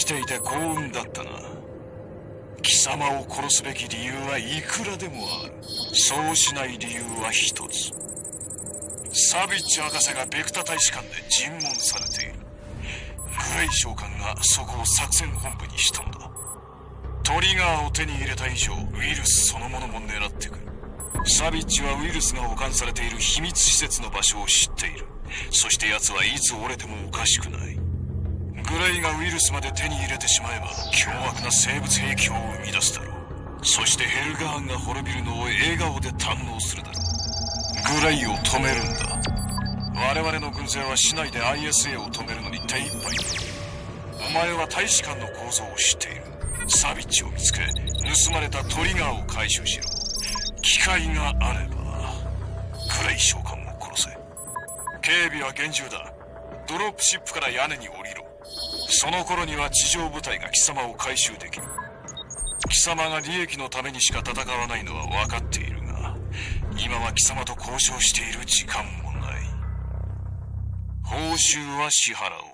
ていて幸運だったな。貴様を殺すべき理由はいくらでもある。そうしない理由は一つ。サビッチ博士がベクタ大使館で尋問されている。グレイ将官がそこを作戦本部にしたのだ。トリガーを手に入れた以上、ウイルスそのものも狙ってくる。サビッチはウイルスが保管されている秘密施設の場所を知っている。そして奴はいつ折れてもおかしくない。グレイがウイルスまで手に入れてしまえば凶悪な生物兵器を生み出すだろう。そしてヘルガーンが滅びるのを笑顔で堪能するだろう。グレイを止めるんだ。我々の軍勢は市内で ISA を止めるのに手一杯。お前は大使館の構造を知っている。サビッチを見つけ、盗まれたトリガーを回収しろ。機会があればグレイ将官を殺せ。警備は厳重だ。ドロップシップから屋根に降りろ。その頃には地上部隊が貴様を回収できる。貴様が利益のためにしか戦わないのは分かっているが、今は貴様と交渉している時間もない。報酬は支払おう。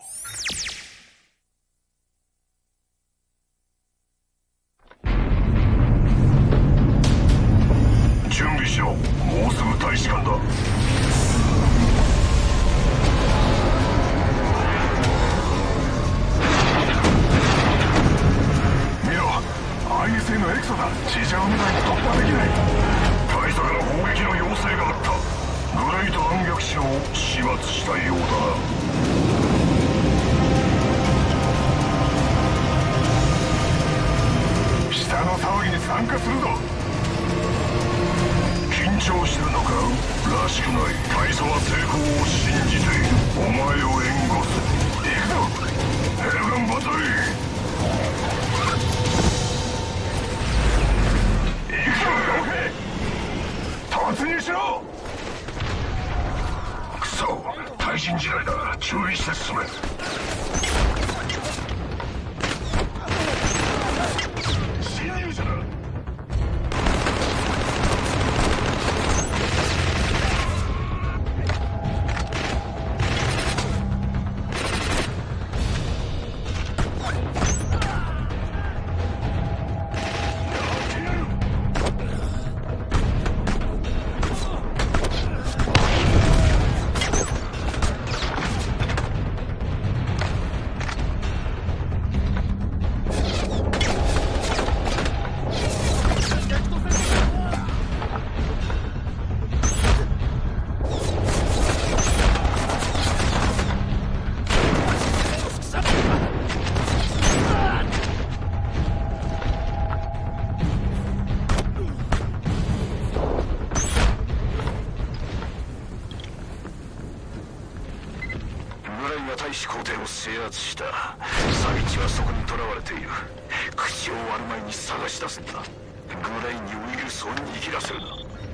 準備しろ。もうすぐ大使館だ。見ろ、ISA のエクソだ。地上部隊に突破できない。大佐から砲撃の要請があった。グレイト反逆者を始末したようだな。下の騒ぎに参加するぞ。緊張してるのからしくない。大佐は成功を信じている。お前を援護する。行くぞヘルガンバトル。行くぞ傭兵、突入しろ。クソ、対人地雷だ。注意して進め。侵入者だ。制圧した。サビッチはそこに囚われている。口を割る前に探し出すんだ。グレイにウイルスを握らせるな。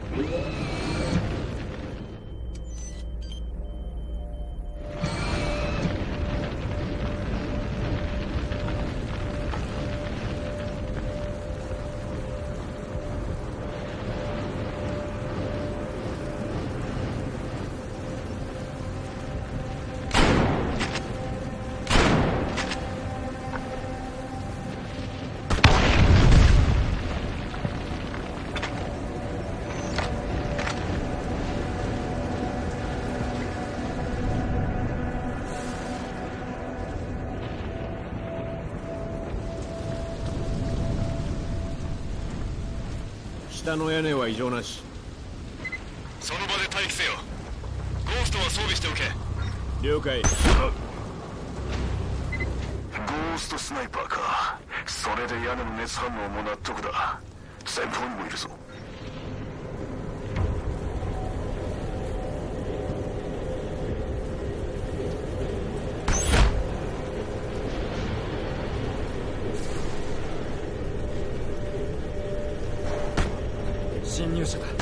下の屋根は異常なし。 その場で待機せよ。ゴーストは装備しておけ。 了解。 ゴーストスナイパーか。それで屋根の熱反応も納得だ。前方にもいるぞ。 侵入者だ。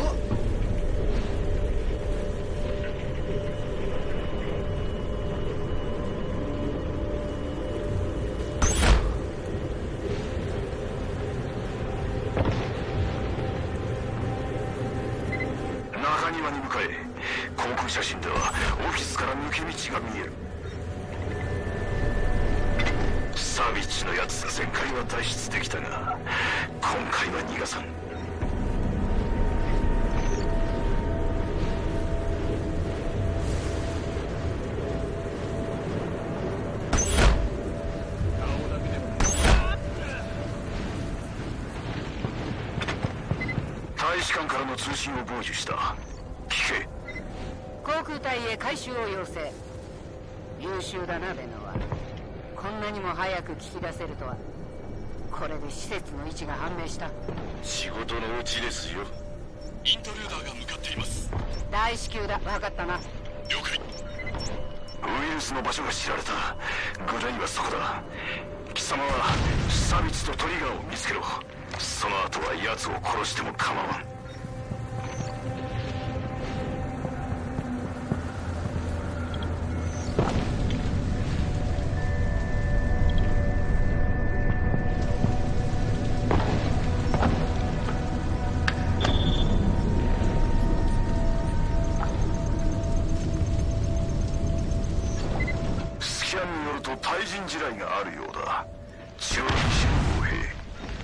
中庭に向かえ。航空写真ではオフィスから抜け道が見える。 サービッチのやつ前回は脱出できたが今回は逃がさん。大使館からの通信を傍受した。聞け。 航空隊へ回収を要請。優秀だなベノは。こんなにも早く聞き出せるとは。これで施設の位置が判明した。 仕事のうちですよ。 イントルーダーが向かっています。 大至急だ。分かったな。 了解。 ウイルスの場所が知られた。グレイはそこだ。貴様はサビツとトリガーを見つけろ。その後は奴を殺しても構わん。スキャンによると対人地雷があるようだ。注意しろ傭兵。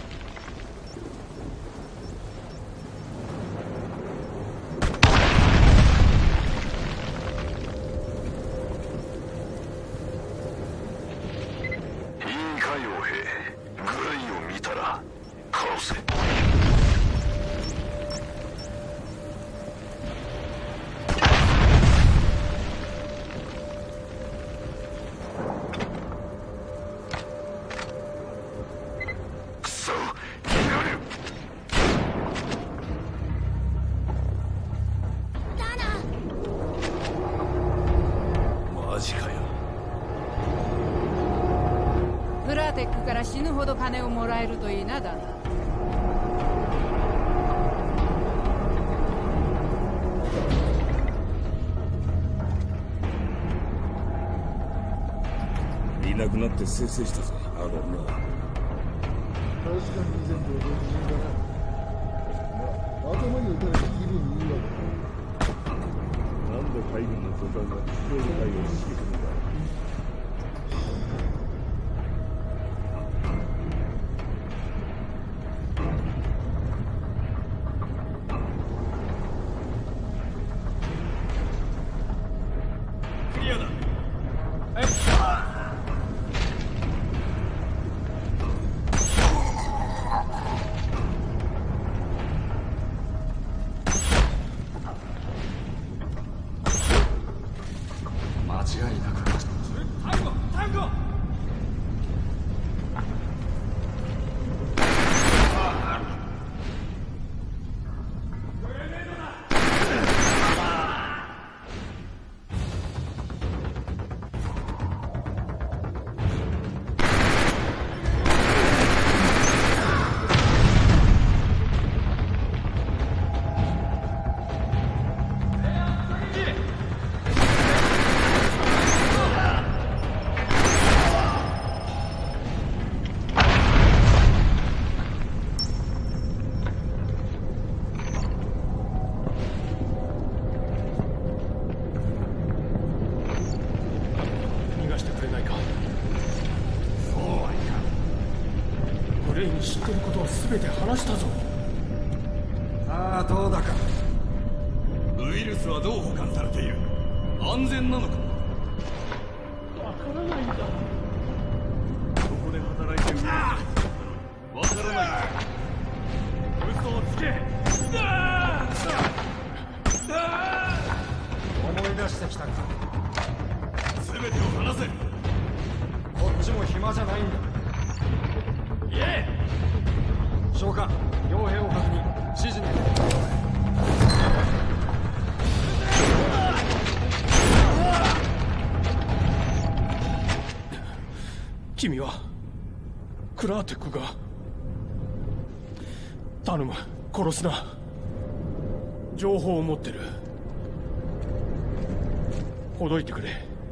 プラテックから死ぬほど金をもらえるといいなだな。 いなくなってせいせいしたぞ、あの女。確かに全部同時だな。まあ、頭に打たれて気分いいわけだ。なんで海軍の巨漢が地上部隊を指揮するんだ。レイに知ってることは全て話したぞ。 さあどうだか。 ウイルスはどう保管されている？安全なのか？ わからないんだ。 ここで働いてウイルスわからないか。嘘をつけ。 思い出してきたか。 全てを話せ。 こっちも暇じゃないんだ。 言え。 召喚、傭兵を確認、指示に。 君はクラーテックが。頼む、殺すな。情報を持ってる。ほどいてくれ。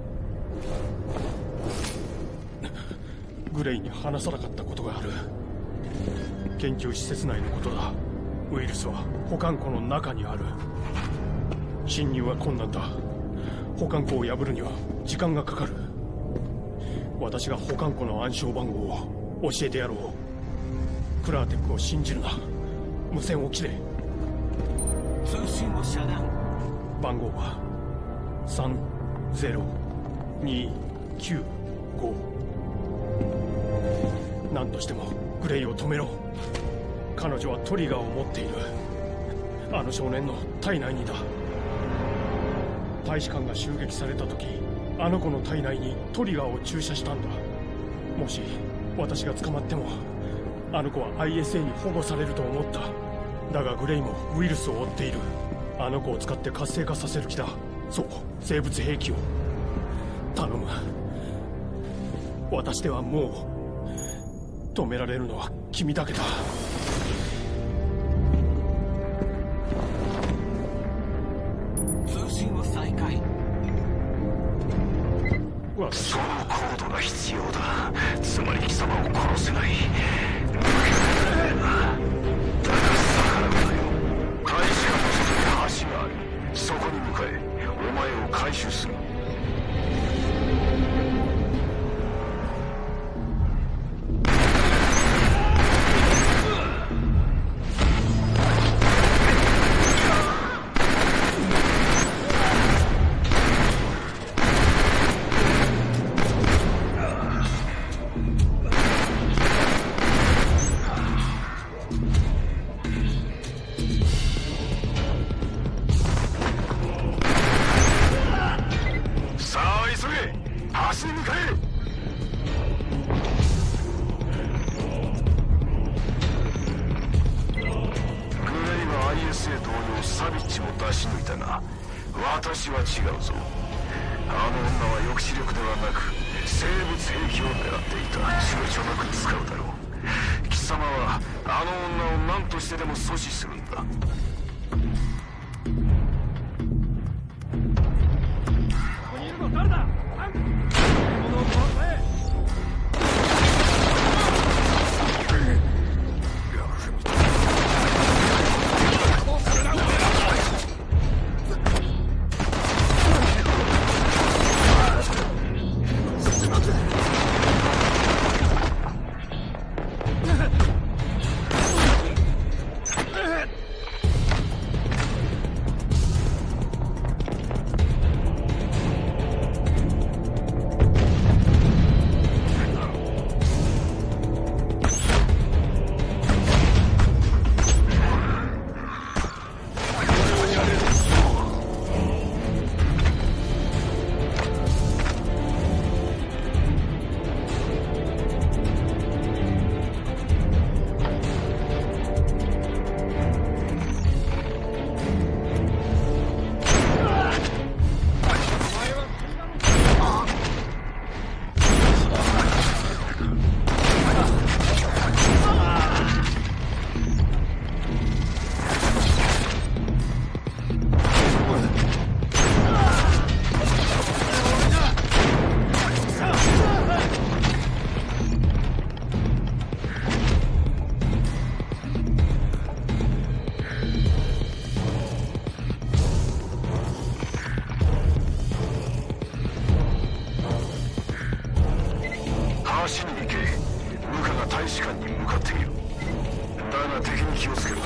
グレイに話さなかったことがある。研究施設内のことだ。ウイルスは保管庫の中にある。侵入は困難だ。保管庫を破るには時間がかかる。 私が保管庫の暗証番号を教えてやろう。クラーテックを信じるな。無線を切れ。 通信を遮断。 番号は30295。何としてもグレイを止めろ。彼女はトリガーを持っている。あの少年の体内にだ。大使館が襲撃された時、あの子の体内にトリガーを注射したんだ。もし私が捕まっても、あの子は ISA に保護されると思った。だがグレイもウイルスを追っている。あの子を使って活性化させる気だ。そう、生物兵器を。頼む。私ではもう止められるのは君だけだ。 通信を再開。 そのコードが必要だ。つまり貴様を殺せない。だが逆らうなよ。大使館の外に橋がある。そこに向かえ。お前を回収する。サビッチも出し抜いたが、私は違うぞ。あの女は抑止力ではなく生物兵器を狙っていた。躊躇なく使うだろう。貴様はあの女を何としてでも阻止するんだ。 ここにいるの誰だ。 橋に行け。ムカが大使館に向かっている。だが敵に気をつけろ。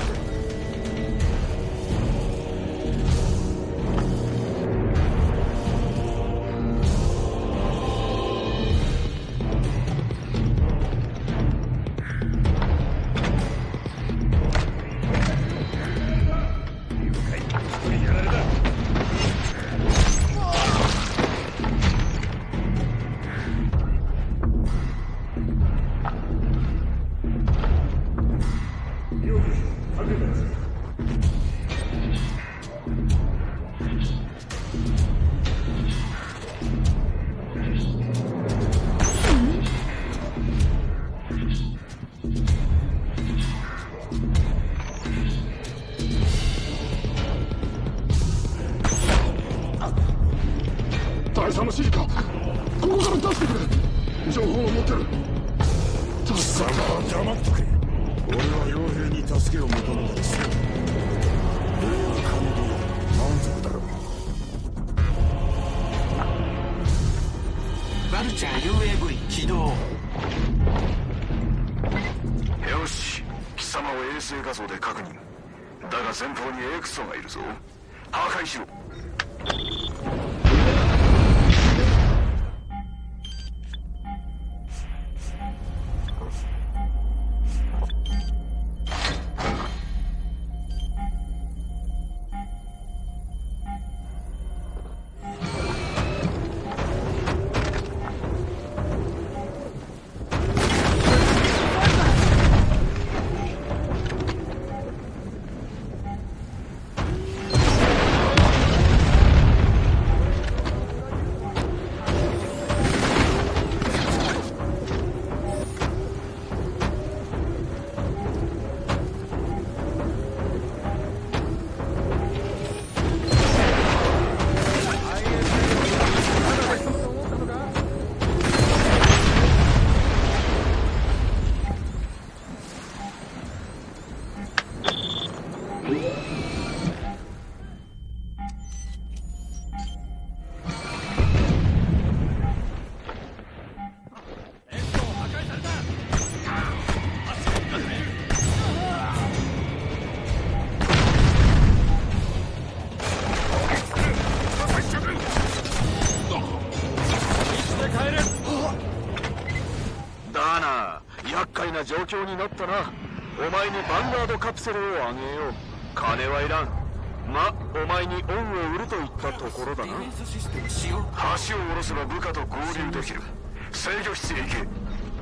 第三の指示か。ここから出してくれ。情報を持ってる。 貴様は黙っとけ。俺は傭兵に助けを求めたりする。礼は金で満足だろう。 バルチャー UAV 様を衛星画像で確認。だが前方にエクソがいるぞ。破壊しろ。状況になったな。お前にヴァンガードカプセルをあげよう。金はいらん。ま、お前に恩を売るといったところだな。橋を下ろせば部下と合流できる。制御室へ行け。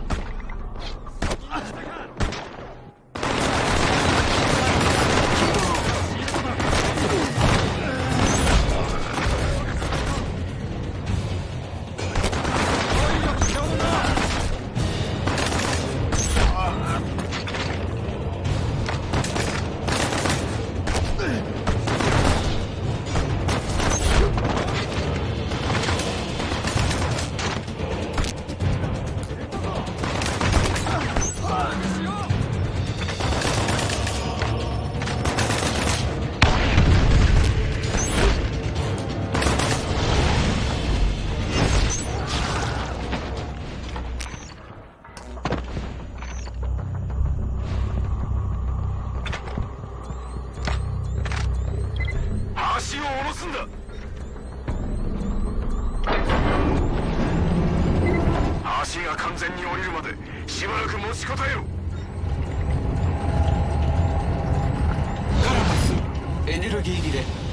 橋を下ろすんだ。橋が完全に降りるまでしばらく持ちこたえろ。 カラマスエネルギー切れ。